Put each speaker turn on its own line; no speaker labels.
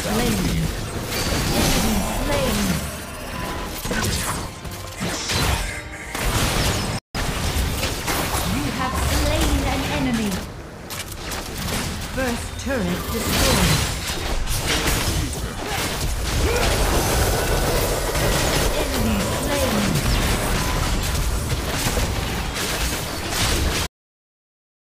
slain. Enemy slain. You have slain an enemy. First turret destroyed.